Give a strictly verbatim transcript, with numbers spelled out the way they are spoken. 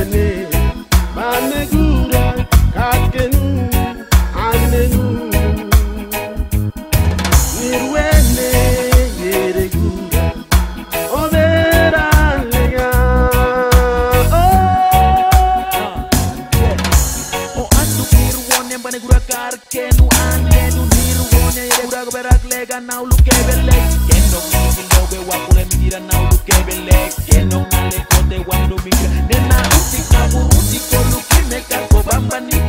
Nirwane, Manegura, Kakenu, Anenu. Nirwane, Yeregura, Overa Lega. Oh, asu Nirwane, Manegura, Kakenu, Anenu. Nirwane, Yeregura, Overa Lega. Now look at the leg. Keno, Kilobe, Wapule, Mira, now look at the leg. Keno, Male, Kote, Wando, Mika. Nena, Uti, Kabu, Uti, Kolu, Kimeka, Kobamba, Nika.